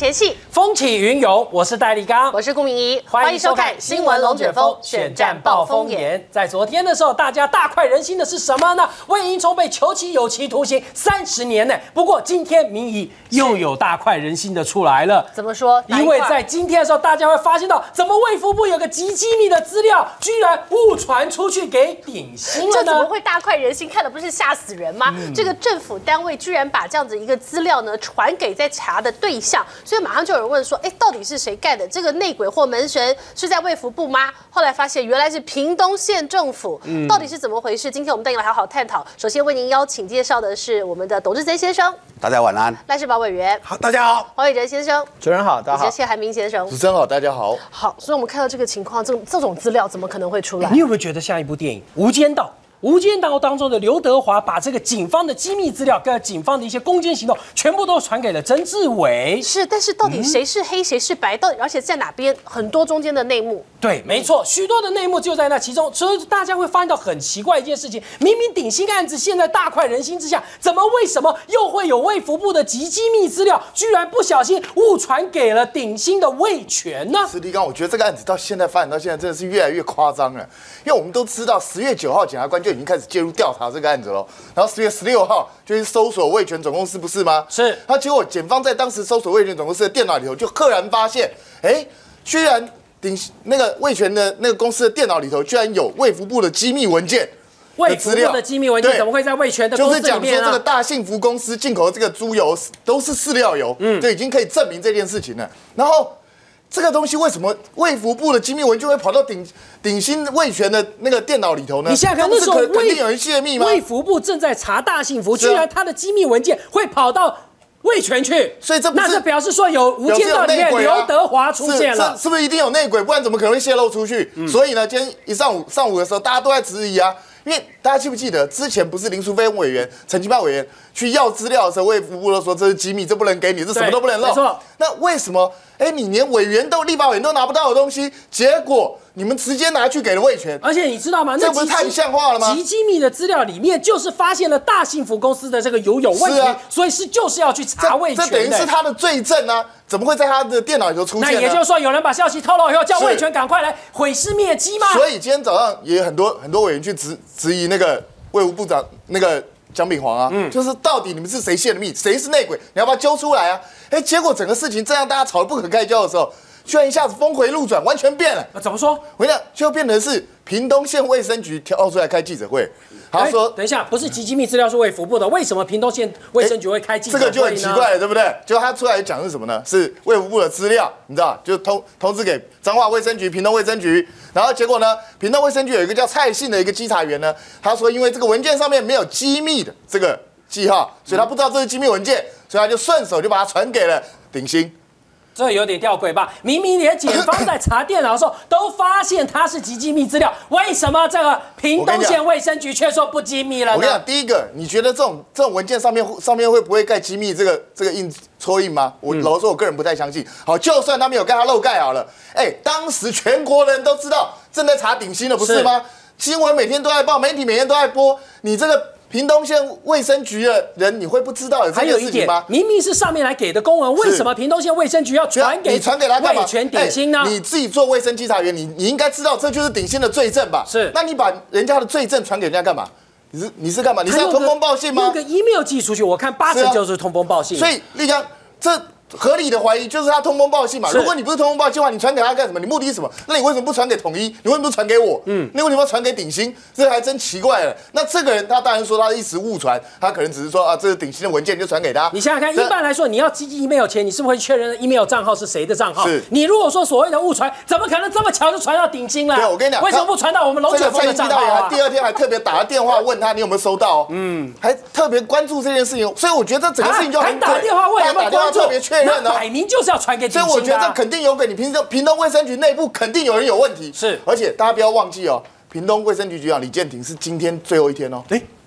演戏， 风起云涌。我是戴立刚， 我是顾明仪， 欢迎收看《新闻龙卷风》选战暴风眼。在昨天的时候，大家大快人心的是什么呢？魏应充被求其有期徒刑30年呢。不过今天民意又有大快人心的出来了。 怎么说？ 因为在今天的时候，大家会发现到，怎么卫福部有个极机密的资料，居然误传出去给鼎新了呢？ 这怎么会大快人心？看的不是吓死人吗？这个政府单位居然把这样子一个资料呢传给在查的对象，所以马上就有人问说，到底是谁干的？这个内鬼或门神是在卫福部吗？后来发现原来是屏东县政府，到底是怎么回事？今天我们带你来好好探讨。首先为您邀请介绍的是我们的董志珍先生， 大家晚安。 赖世宝委员， 好，大家好。 黄伟哲先生， 主持人好，大家好。 谢海明先生， 主持人好，大家好。 好，所以我们看到这个情况，这种资料怎么可能会出来？ 你有没有觉得像一部电影《无间道》？《无间道》当中的刘德华把这个警方的机密资料跟警方的一些攻坚行动，全部都传给了曾志伟。 是，但是到底谁是黑，谁是白？到底而且在哪边？很多中间的内幕。 对，没错，许多的内幕就在那其中，所以大家会发现到很奇怪一件事情：明明鼎新案子现在大快人心之下，为什么又会有卫福部的极机密资料，居然不小心误传给了鼎新的卫权呢？ 史立刚，我觉得这个案子到现在发展到现在，真的是越来越夸张了。因为我们都知道，10月9号检察官就已经开始介入调查这个案子了，然后10月16号就去搜索卫权总公司，不是吗？ 是。 他结果检方在当时搜索卫权总公司的电脑里头，就赫然发现，居然那个卫权的那个公司的电脑里头，居然有卫福部的机密文件。 卫福部的机密文件怎么会在卫权的公司里面呢？ 就是讲说这个大幸福公司进口的这个猪油都是饲料油，就已经可以证明这件事情了。然后这个东西为什么卫福部的机密文件会跑到鼎新卫权的那个电脑里头呢？ 你想想看，那时候肯定有人泄密吗？ 卫福部正在查大幸福，居然他的机密文件会跑到卫权去， 所以这表示说有无间道里面刘德华出现了， 是不是一定有内鬼？不然怎么可能会泄露出去？所以呢，今天一上午的时候，大家都在质疑啊。因为大家记不记得之前不是林淑芬委员、陈其迈委员去要资料的时候，卫福部都说这是机密，这不能给你，这什么都不能漏。 没错。 那为什么你连立法委员都拿不到的东西，结果你们直接拿去给了卫权？ 而且你知道吗？ 这不是太不像话了吗？ 极机密的资料里面就是发现了大幸福公司的这个有问题，所以就是要去查卫权的。 这等于是他的罪证啊！怎么会在他的电脑里头出现呢？ 那也就是说，有人把消息透露以后，叫卫权赶快来毁尸灭迹吗？ 所以今天早上也有很多委员去质疑那个卫福部长那个蒋炳煌啊，就是到底你们是谁泄的密，谁是内鬼，你要把他揪出来啊！结果整个事情这样大家吵得不可开交的时候，居然一下子峰回路转，完全变了。 怎么说？ 我跟你讲，就变成是屏东县卫生局跳出来开记者会。他说：“ 等一下，不是极机密资料是卫福部的，为什么屏东县卫生局会开记者会呢？ 这个就很奇怪了，对不对？就他出来讲的是什么呢？是卫福部的资料，你知道，就通知给彰化卫生局、屏东卫生局。然后结果呢，屏东卫生局有一个叫蔡姓的一个稽查员呢，他说因为这个文件上面没有机密的这个记号，所以他不知道这是机密文件，所以他就顺手就把它传给了鼎新。” 这有点吊诡吧？明明连检方在查电脑的时候都发现它是极机密资料，为什么这个屏东县卫生局却说不机密了呢？ 我跟你讲，第一个，你觉得这种文件上面会不会盖机密这个戳印吗？老实说，我个人不太相信。好，就算他没有盖，他漏盖好了。当时全国人都知道正在查鼎新了，不是吗？新闻每天都在报，媒体每天都在播，你这个屏东县卫生局的人，你会不知道有这件事情吗？ 明明是上面来给的公文，为什么屏东县卫生局要传给他干嘛？ 卫权鼎新呢？ 你自己做卫生稽查员，你应该知道这就是鼎新的罪证吧？ 是， 那你把人家的罪证传给人家干嘛？你是干嘛？你是要通风报信吗？ 用个 email 寄出去，我看80%就是通风报信。 所以立刚这。合理的怀疑就是他通风报信嘛。如果你不是通风报信的话，你传给他干什么？你目的是什么？那你为什么不传给统一？你为什么不传给我？那为什么要传给鼎新？这还真奇怪了。那这个人他当然说他一时误传，他可能只是说这是鼎新的文件就传给他。 你想想看，一般来说你要寄 email 前，你是不是会确认 email 账号是谁的账号？ 是。 你如果说所谓的误传，怎么可能这么巧就传到鼎新了？ 对，我跟你讲， 为什么不传到我们龙卷风的账号啊？ 第二天还特别打个电话问他你有没有收到？还特别关注这件事情。所以我觉得这整个事情就很打电话问有没有关注， 特别确认哦， 摆明就是要传给鼎新的。 所以我觉得这肯定有给你屏东卫生局内部肯定有人有问题。 是， 而且大家不要忘记哦，屏东卫生局局长李建廷是今天最后一天哦。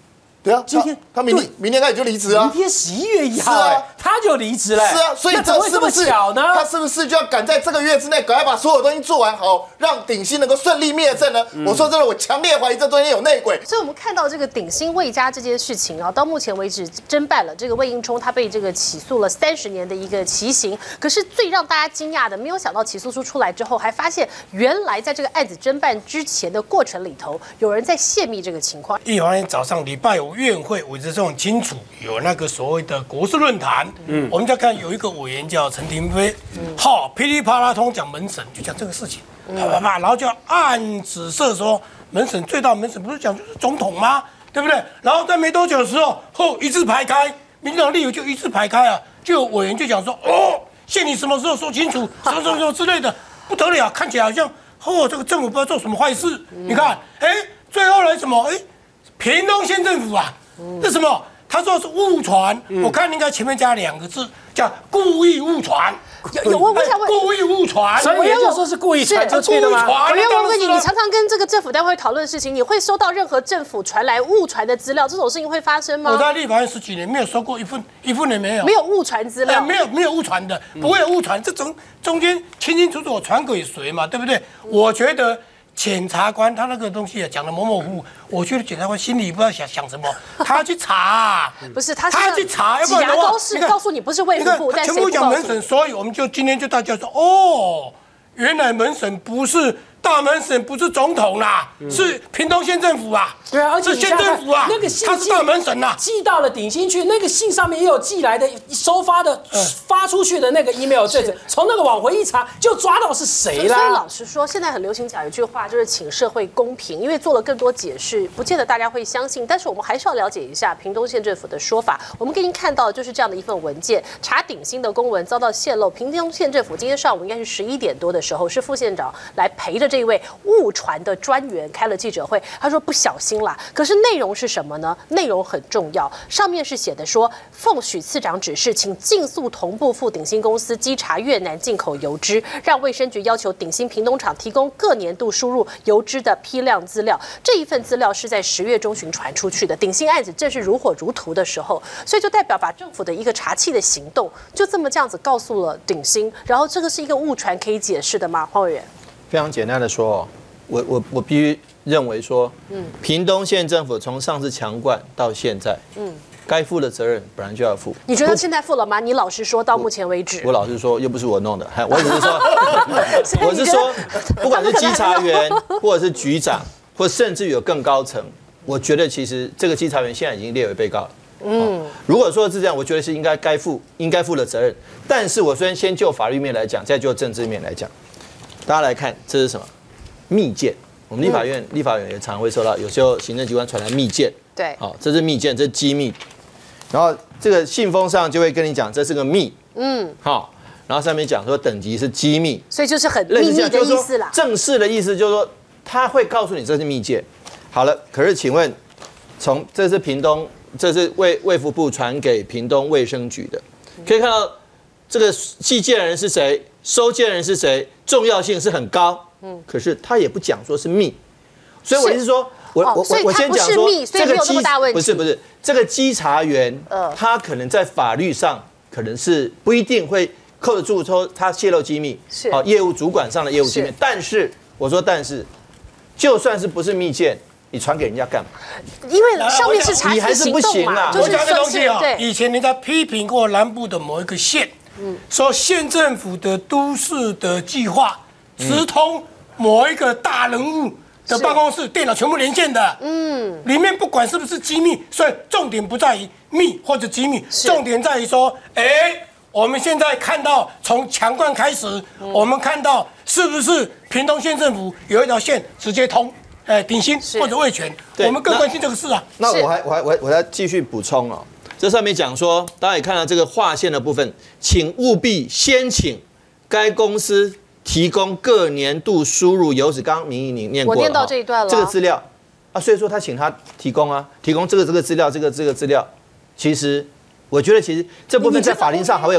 对啊， 今天他明天开始就离职啊， 明天11月1号， 是啊他就离职了。 是啊，所以怎么会这么巧呢？ 他是不是就要赶在这个月之内，赶快把所有东西做完，好让鼎新能够顺利灭阵呢？我说真的，我强烈怀疑这中间有内鬼。 所以我们看到这个鼎新魏家这件事情啊，到目前为止侦办了这个魏应充，他被这个起诉了30年的一个期刑。可是最让大家惊讶的，没有想到起诉书出来之后，还发现原来在这个案子侦办之前的过程里头，有人在泄密这个情况。 立法院早上礼拜5院会，我这种清楚有那个所谓的国事论坛，我们再看有一个委员叫陈廷飞，噼里啪啦通讲门审，就讲这个事情，然后就按指涉说门审最大门审不是讲就是总统吗？对不对？然后在没多久的时候，一字排开，民进党立委就一字排开啊，就有委员就讲说，限你什么时候说清楚，什么之类的，不得了，看起来好像这个政府不知道做什么坏事。你看，最后来什么？屏东县政府啊，这什么？他说是误传，我看应该前面加2个字，叫故意误传。 我想问， 故意误传， 所以也就说是故意传出去的吗？ 我要问你，你常常跟这个政府单位讨论事情，你会收到任何政府传来误传的资料，这种事情会发生吗？ 我在立法院10几年，没有收过一份也没有， 没有误传资料， 没有误传的，不会有误传，这中间清清楚楚我传给谁嘛，对不对？我觉得。检察官他那个东西讲的模模糊糊，我觉得检察官心里不知道想什么，他要去查， 不是他去查，要不然的话，告诉你不是卫福部，但全部讲门审，所以我们就今天就大家说，原来门审不是大门审，不是总统啦，是屏东县政府啊。 对啊，而且是县政府啊， 那个信他是大门审呐， 寄到了鼎新去，那个信上面也有寄来的收发的发出去的那个 email 对子，从那个往回一查就抓到是谁啦。 所以老实说，现在很流行讲一句话，就是请社会公平，因为做了更多解释，不见得大家会相信。但是我们还是要了解一下屏东县政府的说法。我们给您看到的就是这样的一份文件，查鼎新的公文遭到泄露。屏东县政府今天上午应该是11点多的时候，是副县长来陪着这位误传的专员开了记者会，他说不小心啦。可是内容是什么呢？内容很重要，上面是写的说，奉许次长指示，请尽速同步赴鼎新公司稽查越南进口油脂，让卫生局要求鼎新屏东厂提供各年度输入油脂的批量资料。这一份资料是在10月中旬传出去的，鼎新案子正是如火如荼的时候，所以就代表把政府的一个查缉的行动就这么告诉了鼎新，然后这个是一个误传可以解释的吗？黄委员， 非常简单的说，我必须认为说，屏东县政府从上次强灌到现在，该负的责任本来就要负。 你觉得现在负了吗？你老实说，到目前为止， 我老实说，又不是我弄的，我只是说，我是说，不管是稽查员，或者是局长，或甚至有更高层，我觉得其实这个稽查员现在已经列为被告了。如果说是这样，我觉得是应该负的责任。但是我虽然先就法律面来讲，再就政治面来讲，大家来看这是什么？密件。我们立法院也常会收到，有时候行政机关传来密件， 对， 好，这是密件，这是机密，然后这个信封上就会跟你讲这是个密，好，然后上面讲说等级是机密， 所以就是很秘密的意思啦。 正式的意思就是说，他会告诉你这是密件。好了，可是请问，这是屏东，这是卫福部传给屏东卫生局的，可以看到这个寄件人是谁，收件人是谁，重要性是很高。可是他也不讲说是密，所以我意思说，我先讲说，这个不是这个稽查员，他可能在法律上可能是不一定会扣得住说他泄露机密，好业务主管上的业务机密，但是我说就算是不是密件，你传给人家干嘛？ 因为上面是查缉行动嘛， 我讲个东西啊，以前人家批评过南部的某一个县，说县政府的都市的计划直通某一个大人物的办公室电脑全部连线的，里面不管是不是机密，所以重点不在于密或者机密，重点在于说，我们现在看到从强灌开始，我们看到是不是屏东县政府有一条线直接通，鼎新或者味全，我们更关心这个事啊。 那我再继续补充哦，这上面讲说，大家也看到这个划线的部分，请务必先请该公司提供各年度输入油脂，刚刚明义你念过了， 我念到这一段了， 这个资料啊，所以说他请他提供这个资料，这个资料，其实我觉得其实这部分在法律上还会有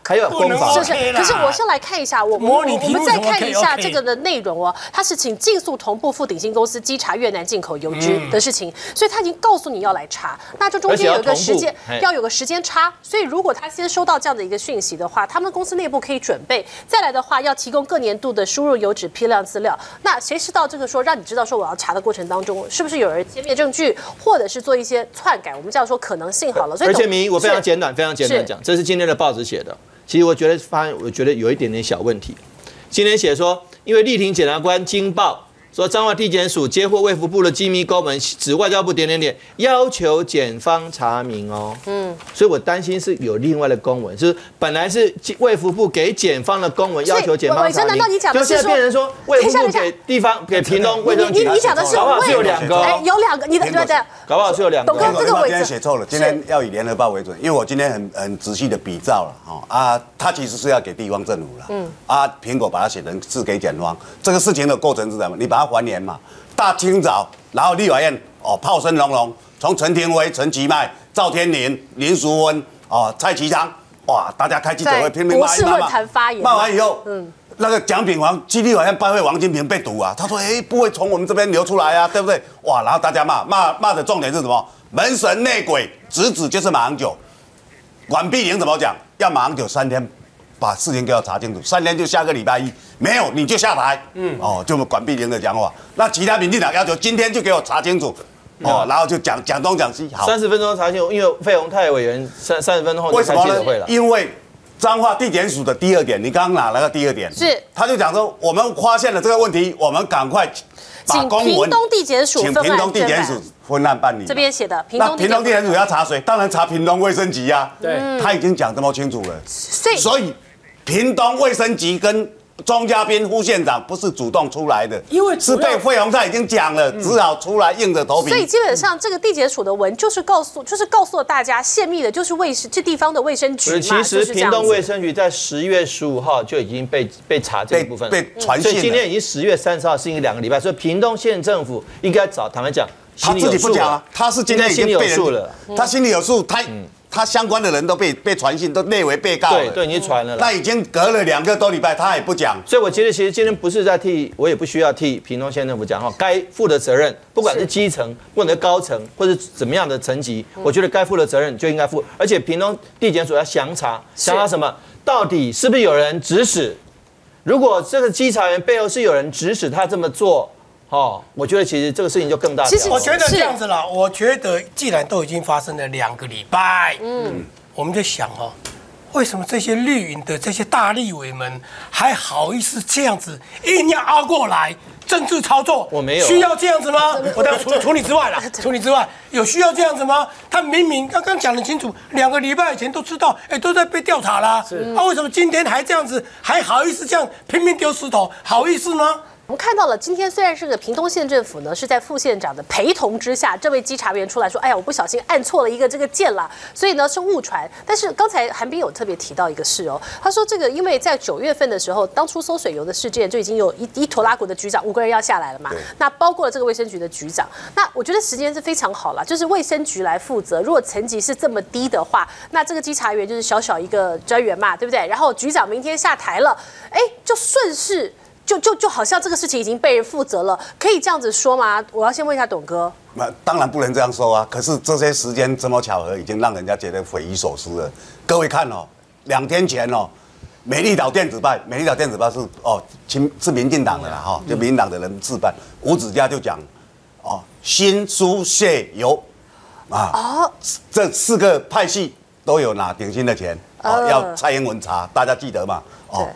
还有攻防。 是是，可是我先来看一下，我们再看一下这个的内容哦。它是请尽速同步赴鼎新公司稽查越南进口油脂的事情，所以他已经告诉你要来查，那这中间有一个时间，要有个时间差。所以如果他先收到这样的一个讯息的话，他们公司内部可以准备。再来的话，要提供各年度的输入油脂批量资料。那谁知道这个说让你知道说我要查的过程当中，是不是有人歼灭证据，或者是做一些篡改？我们这样说可能性好了。所以而且明，我非常简短讲，这是今天的报纸写的。其实我觉得有一点点小问题。今天写说，因为力挺检察官惊爆说，彰化地检署接获卫福部的机密公文，指外交部要求检方查明哦。所以我担心是有另外的公文，就是本来是卫福部给检方的公文，要求检方查明。 难道你讲的是说， 现在变成说卫福部给屏东卫生局？ 你讲的是搞不好是有2个， 有2个，你对， 搞不好是有2个。 董哥，这个今天写错了，今天要以联合报为准，因为我今天很仔细的比照了他其实是要给地方政府了，苹果把它写成是给检方，这个事情的过程是什么？你把它还原嘛。大清早，然后立法院炮声隆隆，从陈廷辉、陈其迈、赵天麟、林淑芬蔡其昌，哇，大家开记者会拼命骂一骂，骂完以后，那个蒋炳煌去立法院拜会王金平被堵啊，他说不会从我们这边流出来啊，对不对？哇，然后大家骂的重点是什么？门神内鬼，直指就是马英九。管碧玲怎么讲？要马英九3天。把事情给我查清楚，3天就下个礼拜1，没有你就下台。就管碧玲的讲话。那其他民进党要求今天就给我查清楚，然后就讲东讲西。好 ，30分钟查清楚，因为费鸿泰委员30分钟后就开记者会了。 因为彰化地检署的第2点，你刚刚拿了个第2点， 是他就讲说，我们发现了这个问题，我们赶快把公文请屏东地检署分案办理。 这边写的， 那屏东地检署要查谁？当然查屏东卫生局啊。 对， 他已经讲这么清楚了，所以。屏东卫生局跟钟嘉宾副县长不是主动出来的， 因为是被费鸿泰已经讲了，只好出来硬着头皮。 所以基本上这个地检署的文就是告诉了大家，泄密的就是这地方的卫生局嘛。 其实屏东卫生局在10月15号就已经被查这一部分被传信了， 所以今天已经10月30号，是一个2个礼拜，所以屏东县政府应该坦白讲， 他自己不讲啊，他是今天已经被人，他心里有数，他相关的人都被传信，都列为被告了， 对，已经传了。 那已经隔了2个多礼拜，他也不讲。 所以我觉得其实今天不是在我也不需要替屏东县政府讲话，该负的责任，不管是基层，不管是高层，或是怎么样的层级，我觉得该负的责任就应该负。而且屏东地检署要详查什么？到底是不是有人指使？如果这个稽查员背后是有人指使他这么做。我觉得其实这个事情就更大。 其实我觉得这样子啦，我觉得既然都已经发生了2个礼拜，我们就想为什么这些绿营的这些大立委们还好意思这样子硬要凹过来政治操作？ 我没有需要这样子吗？我当然除你之外啦，除你之外有需要这样子吗？他明明刚刚讲得清楚，2个礼拜以前都知道，都在被调查啦。为什么今天还这样子，还好意思这样拼命丢石头？好意思吗？ 我们看到了，今天虽然是个屏东县政府呢，是在副县长的陪同之下，这位稽查员出来说：“哎呀，我不小心按错了一个这个键了，所以呢是误传。”但是刚才韩冰有特别提到一个事哦，他说这个因为在9月份的时候，当初搜水油的事件就已经有一拖拉股的局长5个人要下来了嘛，那包括了这个卫生局的局长。那我觉得时间是非常好了，就是卫生局来负责。如果层级是这么低的话，那这个稽查员就是小一个专员嘛，对不对？然后局长明天下台了，就顺势。就好像这个事情已经被人负责了，可以这样子说吗？我要先问一下董哥。 当然不能这样说啊！可是这些时间这么巧合，已经让人家觉得匪夷所思了。各位看2天前美丽岛电子报是民进党的啦就民进党的人自办，吴子嘉就讲新苏谢油这4个派系都有拿鼎新的钱要蔡英文查，大家记得吗？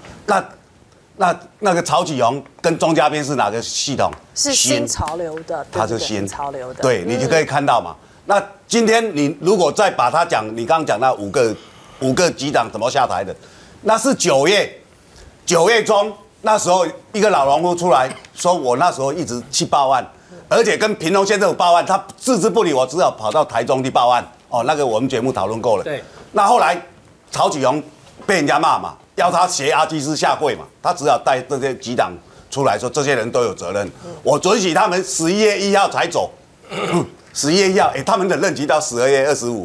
那个曹启宏跟钟嘉宾是哪个系统？ 是新潮流的， 他是新潮流的， 对，你就可以看到嘛。那今天你如果再把他讲，你刚刚讲那五个局长怎么下台的，那是9月中，那时候一个老农夫出来说，我那时候一直去报案，而且跟屏东县政府报案，他置之不理，我只好跑到台中去报案。那个我们节目讨论过了。 对， 那后来曹启宏被人家骂嘛。要他挟阿基斯下跪嘛，他只好带这些局长出来说，这些人都有责任。我准许他们11月1号才走，11月1号，他们的任期到12月25，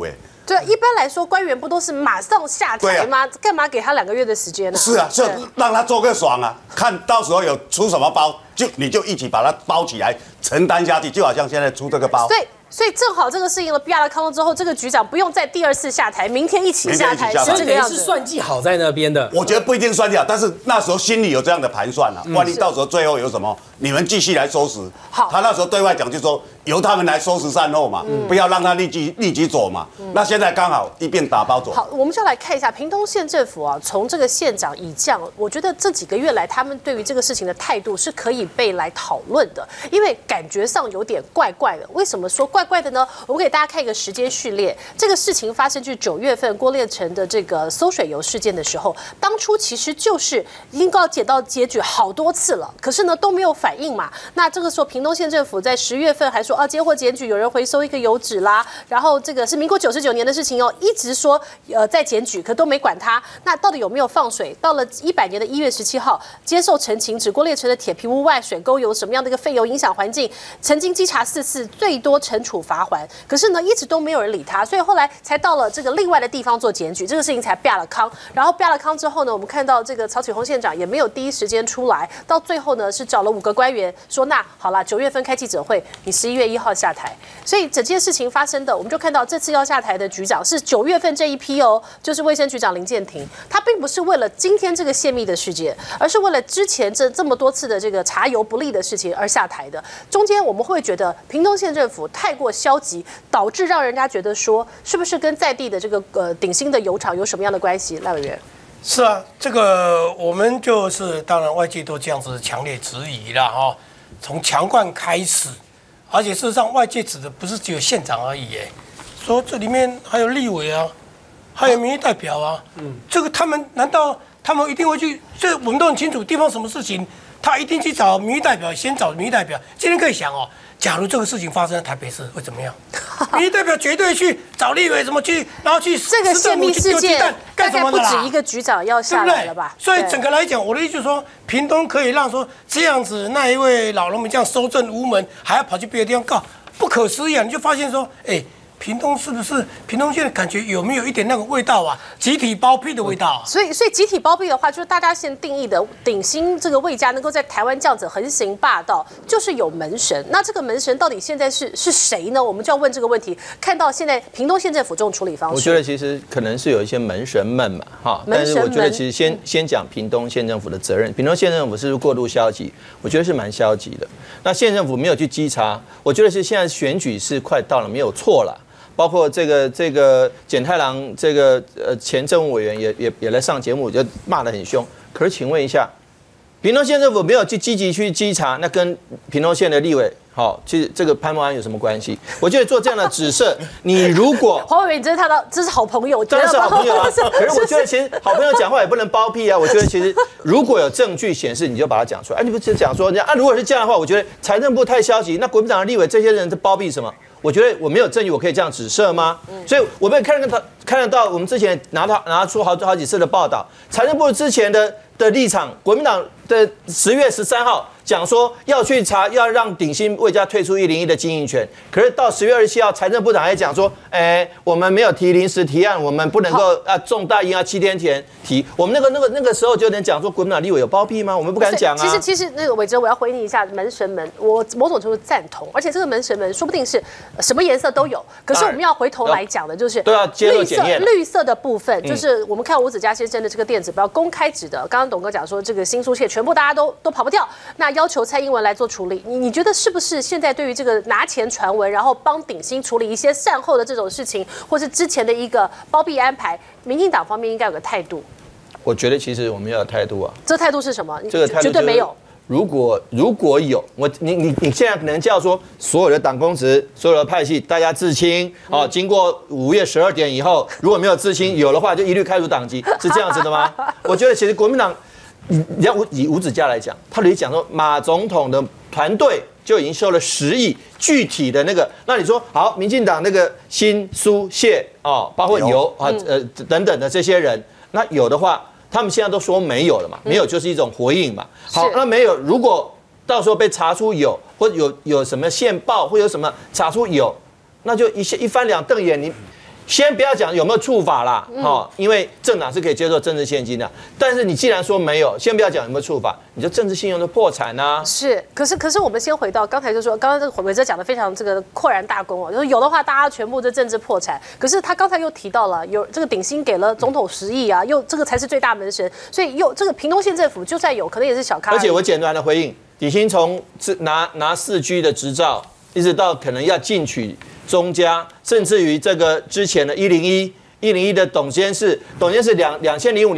对，一般来说官员不都是马上下台吗？干嘛给他2个月的时间呢？ 是啊，就让他做个爽啊，看到时候有出什么包，你就一起把它包起来承担下去，就好像现在出这个包。 所以正好这个事情了，比亚拉康之后，这个局长不用再第2次下台，明天一起下台，是这个样子。 是算计好在那边的。 我觉得不一定算计好，但是那时候心里有这样的盘算啊，万一到时候最后有什么，你们继续来收拾。 好， 他那时候对外讲就说由他们来收拾善后嘛，不要让他立即走嘛。那现在刚好一并打包走。 好，我们就来看一下屏东县政府啊，从这个县长以降，我觉得这几个月来，他们对于这个事情的态度是可以被来讨论的，因为感觉上有点怪怪的。为什么说怪怪的呢？我们给大家看一个时间序列，这个事情发生就是9月份郭烈成的这个馊水油事件的时候，当初其实就是已经检到检举好多次了，可是呢都没有反应嘛。那这个时候屏东县政府在10月份还说接获检举有人回收一个油脂啦，然后这个是民国99年的事情哦，一直说在检举，可都没管他。那到底有没有放水？到了100年的1月17号接受陈情，指郭烈成的铁皮屋外水沟有什么样的一个废油影响环境，曾经稽查4次，最多惩处罚锾。可是呢，一直都没有人理他，所以后来才到了这个另外的地方做检举，这个事情才变了康。然后变了康之后呢，我们看到这个曹启宏县长也没有第一时间出来，到最后呢是找了5个官员说，那好了，9月份开记者会，你11月1号下台。所以整件事情发生的，我们就看到这次要下台的局长是9月份这一批哦，就是卫生局长林健庭，他并不是为了今天这个泄密的事件，而是为了之前这么多次的这个查油不力的事情而下台的。中间我们会觉得屏东县政府太过消极，导致让人家觉得说，是不是跟在地的这个鼎新的油厂有什么样的关系？赖委员。 是啊，这个我们就是当然外界都这样子强烈质疑了哈，从强灌开始，而且事实上外界指的不是只有县长而已，说这里面还有立委啊，还有民意代表啊，这个他们难道他们一定会去？这我们都很清楚，地方什么事情他一定去找民意代表，先找民意代表。今天可以想哦。假如这个事情发生在台北市会怎么样？民意代表绝对去找立委，怎么去，然后去这个泄密事件，大概不止一个局长要下来了吧？ 所以整个来讲，我的意思就是说，屏东可以让说这样子，那一位老农民这样收证无门，还要跑去别的地方告，不可思议啊！你就发现说，屏东是不是屏东县的感觉有没有一点那个味道啊？集体包庇的味道啊！ 所以集体包庇的话，就是大家现在定义的鼎新这个魏家能够在台湾这样子横行霸道，就是有门神。那这个门神到底现在是谁呢？我们就要问这个问题。看到现在屏东县政府这种处理方式， 我觉得其实可能是有一些门神们嘛，哈。但是我觉得其实先讲屏东县政府的责任。屏东县政府是过度消极，我觉得是蛮消极的。那县政府没有去稽查，我觉得是现在选举是快到了，没有错了。包括这个简太郎前政务委员也来上节目，就骂得很凶。可是请问一下，屏东县政府没有去积极去稽查，那跟屏东县的立委其实这个潘孟安有什么关系？我觉得做这样的指涉，你如果黄委员，你真的这是好朋友， 当然是好朋友啊。可是我觉得其实好朋友讲话也不能包庇啊。我觉得其实如果有证据显示，你就把它讲出来。你不是讲说如果是这样的话，我觉得财政部太消极，那国民党的立委这些人在包庇什么？我觉得我没有证据，我可以这样指涉吗？所以我们看得到，我们之前拿出好几次的报道，财政部之前的立场，国民党的10月13号讲说要去查，要让鼎新魏家退出101的经营权。可是到10月27号，财政部长还讲说，我们没有提临时提案，我们不能够重大应要7天前提。我们那个时候就能讲说国民党立委有包庇吗？我们不敢讲啊。 其实那个伟哲，我要回你一下，门神们，我某种程度赞同，而且这个门神们说不定是什么颜色都有。可是我们要回头来讲的就是都要接受检验。 绿色的部分就是我们看吴子嘉先生的这个电子报公开指的，刚刚董哥讲说这个新苏蟹全部大家都跑不掉，那要求蔡英文来做处理。你觉得是不是现在对于这个拿钱传闻，然后帮鼎新处理一些善后的这种事情，或是之前的一个包庇安排，民进党方面应该有个态度？ 我觉得其实我们要有态度啊。 这态度是什么？ 这个态度绝对没有。 如果有你现在可能叫说所有的党公职、所有的派系大家自清经过5月12点以后，如果没有自清，有的话就一律开除党籍，是这样子的吗？我觉得其实国民党，以吴子嘉来讲，他里讲说马总统的团队就已经收了10亿，具体的那个，那你说好，民进党那个新苏蟹包括油等等的这些人，那有的话。他们现在都说没有了嘛，没有就是一种回应嘛。好，那没有，如果到时候被查出有，或有什么线报，或有什么查出有，那就一翻两瞪眼。你先不要讲有没有处罚啦，因为政党是可以接受政治现金的。但是你既然说没有，先不要讲有没有处罚，你就政治信用的破产啊。 是，可是我们先回到刚才就说，刚刚这个伟哲讲的非常这个豁然大功哦，就是有的话大家全部这政治破产。可是他刚才又提到了有这个鼎新给了总统10亿啊，又这个才是最大门神，所以又这个屏东县政府就算有可能也是小咖。 而且我简单的回应，鼎新从拿4G 的执照，一直到可能要进取中嘉，甚至于这个之前的101的董监事2005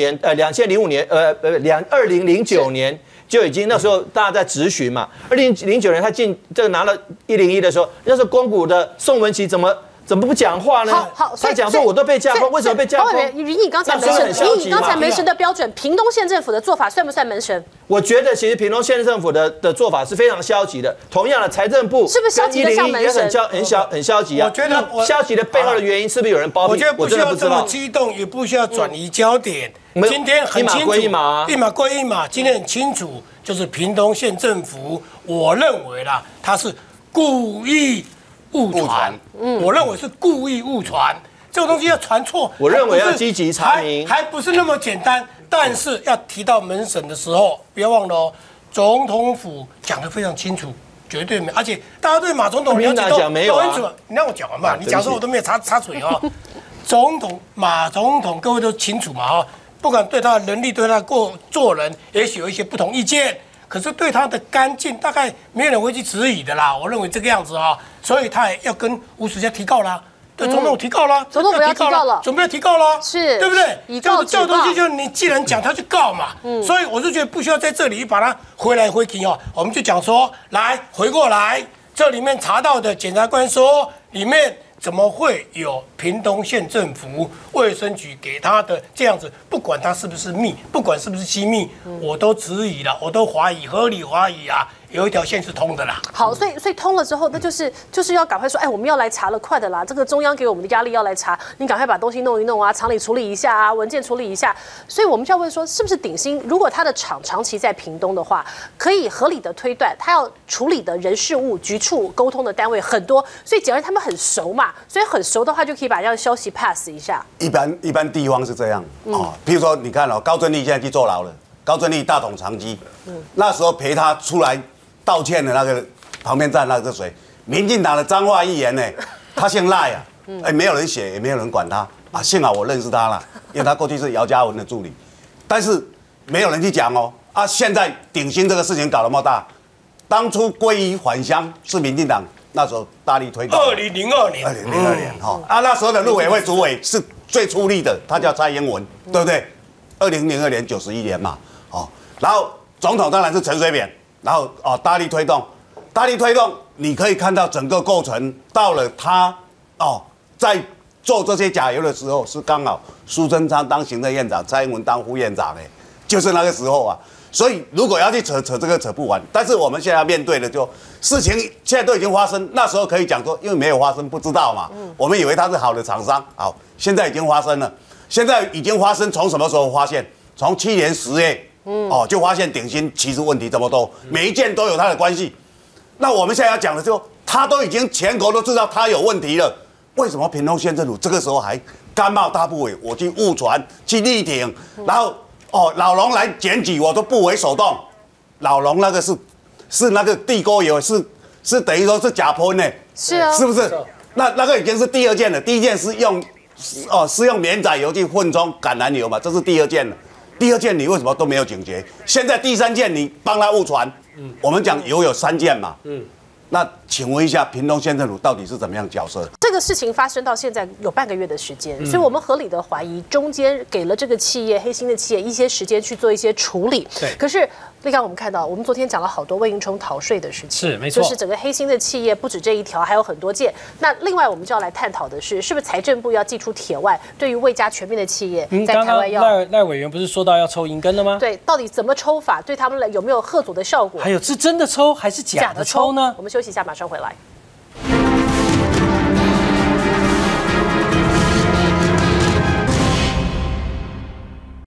年就已经那时候大家在质询嘛，2009年他进这个拿了101的时候，那时候公股的宋文琪怎么不讲话呢？ 好， 他讲说我都被架空，为什么被架空？ 以你刚才门神的标准，屏东县政府的做法算不算门神？ 我觉得其实屏东县政府的做法是非常消极的。同样的，财政部是不是消极的像门神？ 很消极啊！ 我觉得消极的背后的原因是不是有人包庇？ 我觉得不需要这么激动，也不需要转移焦点。今天很清楚，一码归一码。今天很清楚，就是屏东县政府，我认为啦，他是故意误传，我认为是故意误传，这个东西要传错， 我认为要积极查明， 还不是那么简单。但是要提到门神的时候，不要忘了哦，总统府讲得非常清楚，绝对没，而且大家对马总统了解都没有啊， 你让我讲完嘛，你讲说我都没有插嘴哦。马总统各位都清楚嘛哈，不管对他的能力，对他做人，也许有一些不同意见。可是对他的干净，大概没有人会去质疑的啦。我认为这个样子啊，所以他也要跟吴时佳提告啦，对总统提告啦， 总统不要提告了， 准备要提告啦， 是， 对不对？这个东西就是你既然讲，他就告嘛。所以我就觉得不需要在这里把它回来回去哦。我们就讲说，来回过来，这里面查到的检察官说，里面怎么会有屏东县政府卫生局给他的这样子？不管他是不是密，不管是不是机密，我都质疑了，我都怀疑，合理怀疑啊。有一条线是通的啦。 好，所以通了之后，那就是要赶快说，哎，我们要来查了，快的啦！这个中央给我们的压力要来查，你赶快把东西弄一弄啊，厂里处理一下啊，文件处理一下。所以我们就要问说，是不是鼎新？如果他的厂长期在屏东的话，可以合理的推断，他要处理的人事物、局处沟通的单位很多，所以假如他们很熟嘛，所以很熟的话，就可以把这样消息 pass 一下。 一般地方是这样哦，譬如说你看哦，高正立现在去坐牢了，高正立大董长基，那时候陪他出来道歉的那个旁边站那个是谁？民进党的彰化议员呢？他姓赖啊，没有人写，也没有人管他啊。幸好我认识他了，因为他过去是姚嘉文的助理，但是没有人去讲哦。啊，现在鼎新这个事情搞那么大，当初归于返乡是民进党那时候大力推动。 2002年哈啊，那时候的陆委会主委是最出力的，他叫蔡英文，对不对？2002年91年嘛，哦，然后总统当然是陈水扁。然后大力推动，你可以看到整个过程到了他在做这些假油的时候，是刚好苏贞昌当行政院长，蔡英文当副院长，就是那个时候啊。所以如果要去扯这个扯不完。但是我们现在要面对的事情现在都已经发生，那时候可以讲说，因为没有发生不知道嘛，我们以为他是好的厂商，好，现在已经发生了，从什么时候发现？从去年10月。就发现鼎新其实问题这么多，每一件都有它的关系。那我们现在要讲的他都已经全国都知道他有问题了，为什么屏东县政府这个时候还甘冒大不韪？我去误传，去力挺，然后老龙来检举，我都不为所动。老龙那个是那个地沟油，是等于说是假喷呢， 是啊， 是不是？那个已经是第二件了，第一件是用绵仔油去混装橄榄油嘛，这是第二件了。第二件你为什么都没有警觉？现在第三件你帮他误传，我们讲油有3件嘛，那请问一下，屏东县政府到底是怎么样角色？ 这个事情发生到现在有半个月的时间，所以我们合理的怀疑中间给了这个企业黑心的企业一些时间去做一些处理。 对， 可是立刚我们看到，我们昨天讲了好多魏应充逃税的事情， 是没错， 就是整个黑心的企业不止这一条，还有很多件。那另外我们就要来探讨的是，是不是财政部要祭出铁腕，对于魏家全面的企业在台湾要？ 赖委员不是说到要抽银根了吗？ 对，到底怎么抽法，对他们来有没有吓阻的效果？ 还有是真的抽还是假的抽呢？ 我们休息一下，马上回来。